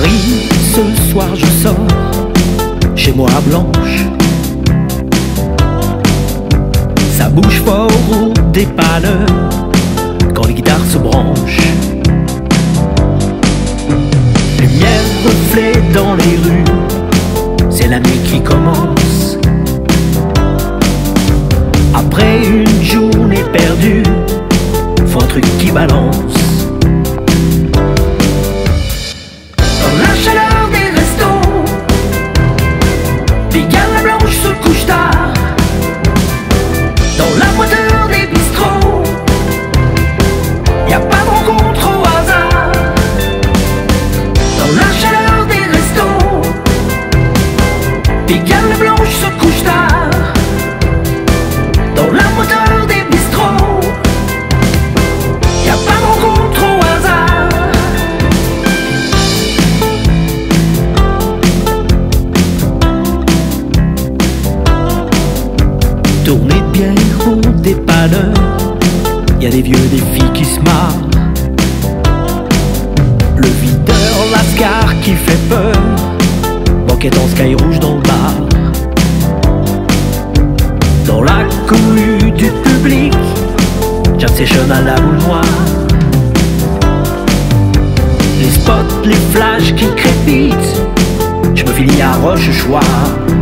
Paris, ce soir je sors chez moi à Blanche. Ça bouge fort au dépanneur quand les guitares se branchent. Lumière, reflet dans les rues, c'est la nuit qui commence. Après une journée perdue, faut un truc qui balance. Dans la chaleur des restos, des galas blanches se couchent tard. Dans la moiteur des bistrots, y a pas de rencontre au hasard. Dans la chaleur des restos, des galas blanches se couchent tard. Dans la moiteur des bistrots, y a pas de rencontre au hasard. Tournée de bière au dépanneur, y a des vieux, des filles qui se marrent. Le videur, lascar qui fait peur, banquette en sky rouge dans le bar. Dans la cohue du public, jam session à la boule noire. Les spots, les flashs qui crépitent, je me finis à Rochechouart.